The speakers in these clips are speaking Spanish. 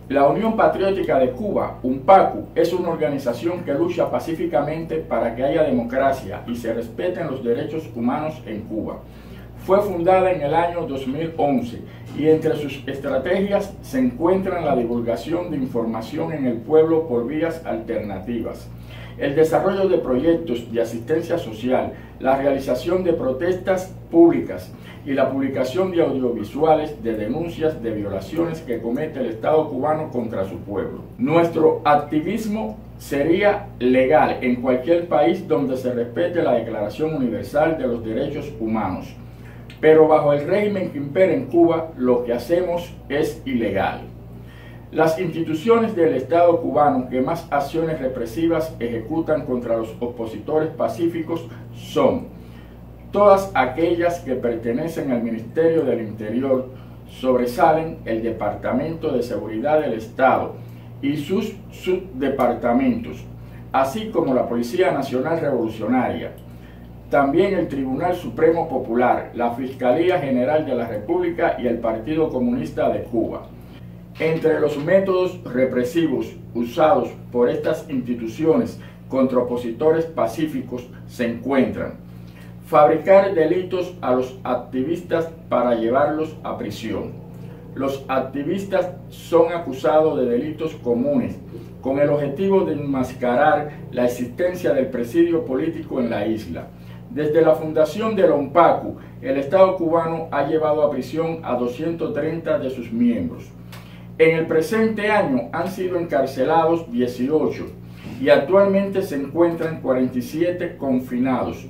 La Unión Patriótica de Cuba, UNPACU, es una organización que lucha pacíficamente para que haya democracia y se respeten los derechos humanos en Cuba. Fue fundada en el año 2011 y entre sus estrategias se encuentran la divulgación de información en el pueblo por vías alternativas, el desarrollo de proyectos de asistencia social, la realización de protestas públicas y la publicación de audiovisuales de denuncias de violaciones que comete el Estado cubano contra su pueblo. Nuestro activismo sería legal en cualquier país donde se respete la Declaración Universal de los Derechos Humanos, pero bajo el régimen que impera en Cuba, lo que hacemos es ilegal. Las instituciones del Estado cubano que más acciones represivas ejecutan contra los opositores pacíficos son todas aquellas que pertenecen al Ministerio del Interior. Sobresalen el Departamento de Seguridad del Estado y sus subdepartamentos, así como la Policía Nacional Revolucionaria, también el Tribunal Supremo Popular, la Fiscalía General de la República y el Partido Comunista de Cuba. Entre los métodos represivos usados por estas instituciones contra opositores pacíficos se encuentran: fabricar delitos a los activistas para llevarlos a prisión. Los activistas son acusados de delitos comunes con el objetivo de enmascarar la existencia del presidio político en la isla. Desde la fundación de la UNPACU, el Estado cubano ha llevado a prisión a 230 de sus miembros. En el presente año han sido encarcelados 18 y actualmente se encuentran 47 confinados.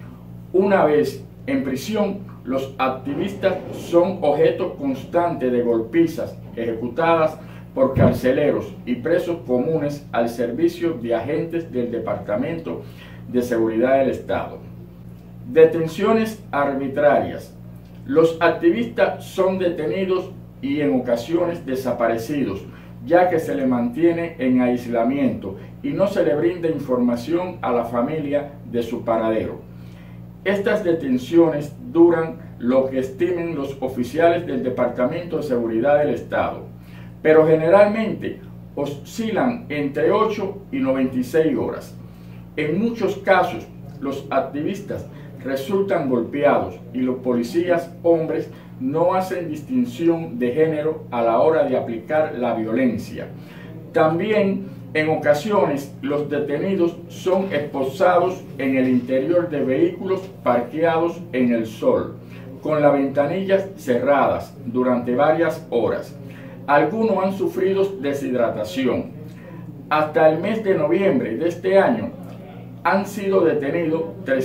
Una vez en prisión, los activistas son objeto constante de golpizas ejecutadas por carceleros y presos comunes al servicio de agentes del Departamento de Seguridad del Estado. Detenciones arbitrarias. Los activistas son detenidos y en ocasiones desaparecidos, ya que se les mantiene en aislamiento y no se le brinda información a la familia de su paradero. Estas detenciones duran lo que estimen los oficiales del Departamento de Seguridad del Estado, pero generalmente oscilan entre 8 y 96 horas. En muchos casos, los activistas resultan golpeados y los policías hombres no hacen distinción de género a la hora de aplicar la violencia. También en ocasiones los detenidos son esposados en el interior de vehículos parqueados en el sol, con las ventanillas cerradas durante varias horas. Algunos han sufrido deshidratación. Hasta el mes de noviembre de este año han sido detenidos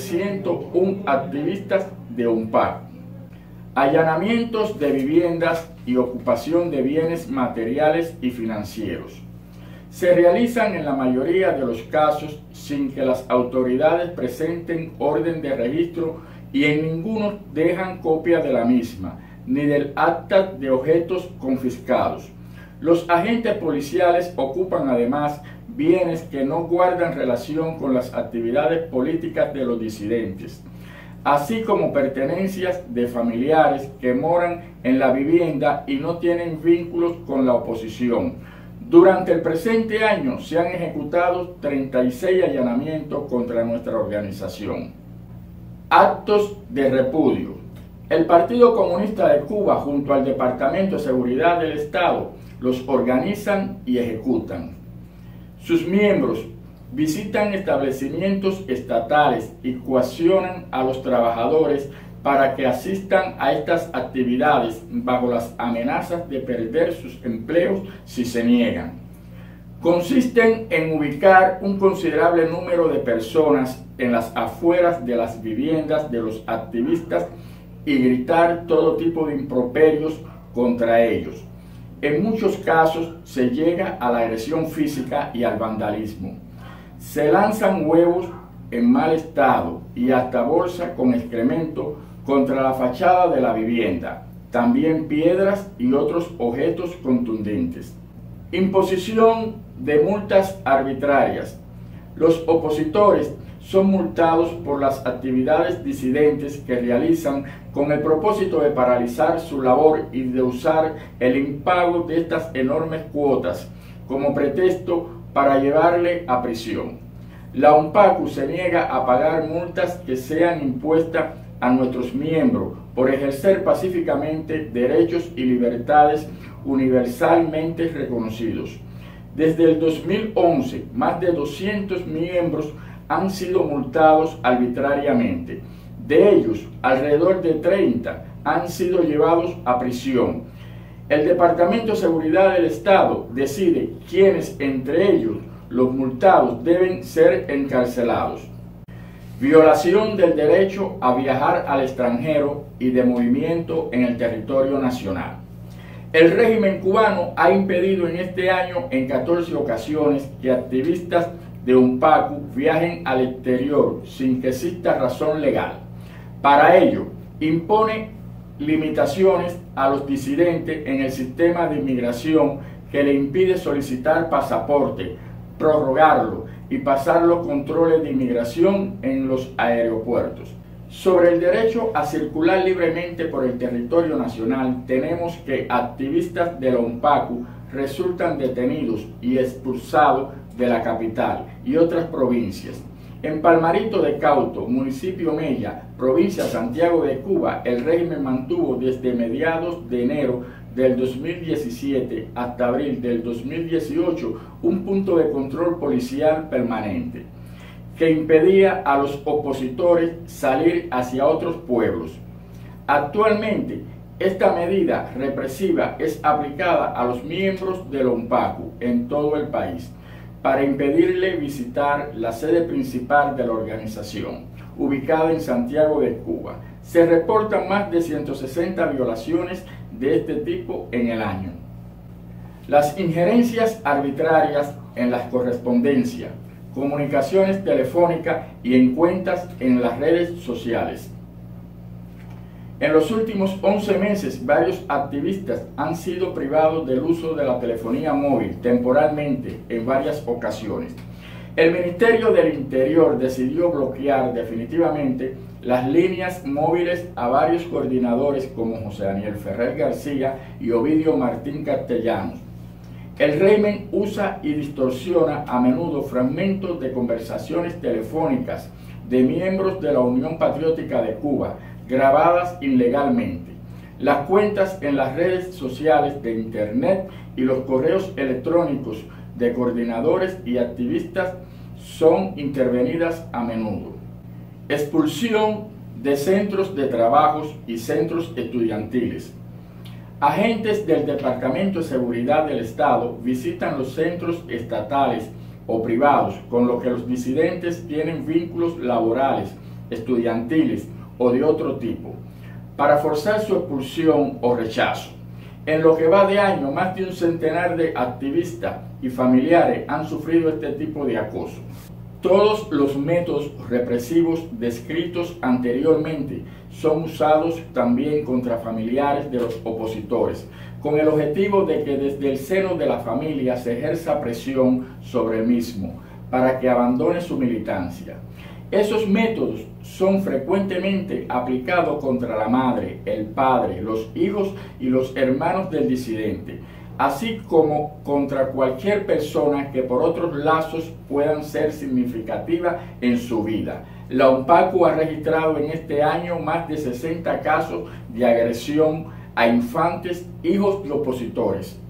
301 activistas de UNPACU. Allanamientos de viviendas y ocupación de bienes materiales y financieros. Se realizan en la mayoría de los casos sin que las autoridades presenten orden de registro y en ninguno dejan copia de la misma, ni del acta de objetos confiscados. Los agentes policiales ocupan además bienes que no guardan relación con las actividades políticas de los disidentes, así como pertenencias de familiares que moran en la vivienda y no tienen vínculos con la oposición. Durante el presente año se han ejecutado 36 allanamientos contra nuestra organización. Actos de repudio. El Partido Comunista de Cuba, junto al Departamento de Seguridad del Estado, los organizan y ejecutan. Sus miembros visitan establecimientos estatales y coaccionan a los trabajadores para que asistan a estas actividades bajo las amenazas de perder sus empleos si se niegan. Consisten en ubicar un considerable número de personas en las afueras de las viviendas de los activistas y gritar todo tipo de improperios contra ellos. En muchos casos se llega a la agresión física y al vandalismo. Se lanzan huevos en mal estado y hasta bolsa con excremento contra la fachada de la vivienda, también piedras y otros objetos contundentes. Imposición de multas arbitrarias. Los opositores son multados por las actividades disidentes que realizan con el propósito de paralizar su labor y de usar el impago de estas enormes cuotas como pretexto para llevarle a prisión. La UNPACU se niega a pagar multas que sean impuestas a nuestros miembros por ejercer pacíficamente derechos y libertades universalmente reconocidos. Desde el 2011, más de 200 miembros han sido multados arbitrariamente. De ellos, alrededor de 30 han sido llevados a prisión. El Departamento de Seguridad del Estado decide quiénes entre ellos, los multados, deben ser encarcelados. Violación del derecho a viajar al extranjero y de movimiento en el territorio nacional. El régimen cubano ha impedido en este año en 14 ocasiones que activistas de UNPACU viajen al exterior sin que exista razón legal. Para ello, impone limitaciones a los disidentes en el sistema de inmigración que le impide solicitar pasaporte, prorrogarlo y pasar los controles de inmigración en los aeropuertos. Sobre el derecho a circular libremente por el territorio nacional, tenemos que activistas de la UNPACU resultan detenidos y expulsados de la capital y otras provincias. En Palmarito de Cauto, municipio Mella, provincia Santiago de Cuba, el régimen mantuvo desde mediados de enero del 2017 hasta abril del 2018 un punto de control policial permanente que impedía a los opositores salir hacia otros pueblos. Actualmente, esta medida represiva es aplicada a los miembros de la UNPACU en todo el país para impedirle visitar la sede principal de la organización, ubicada en Santiago de Cuba. Se reportan más de 160 violaciones de este tipo en el año. Las injerencias arbitrarias en las correspondencias, comunicaciones telefónicas y en cuentas en las redes sociales. En los últimos 11 meses, varios activistas han sido privados del uso de la telefonía móvil temporalmente en varias ocasiones. El Ministerio del Interior decidió bloquear definitivamente las líneas móviles a varios coordinadores como José Daniel Ferrer García y Ovidio Martín Castellanos. El régimen usa y distorsiona a menudo fragmentos de conversaciones telefónicas de miembros de la Unión Patriótica de Cuba, grabadas ilegalmente. Las cuentas en las redes sociales de Internet y los correos electrónicos de coordinadores y activistas son intervenidas a menudo. Expulsión de centros de trabajos y centros estudiantiles. Agentes del Departamento de Seguridad del Estado visitan los centros estatales o privados con los que los disidentes tienen vínculos laborales, estudiantiles o de otro tipo, para forzar su expulsión o rechazo. En lo que va de año, más de un centenar de activistas y familiares han sufrido este tipo de acoso. Todos los métodos represivos descritos anteriormente son usados también contra familiares de los opositores, con el objetivo de que desde el seno de la familia se ejerza presión sobre el mismo para que abandone su militancia. Esos métodos son frecuentemente aplicados contra la madre, el padre, los hijos y los hermanos del disidente, así como contra cualquier persona que por otros lazos puedan ser significativas en su vida. La UNPACU ha registrado en este año más de 60 casos de agresión a infantes, hijos de opositores.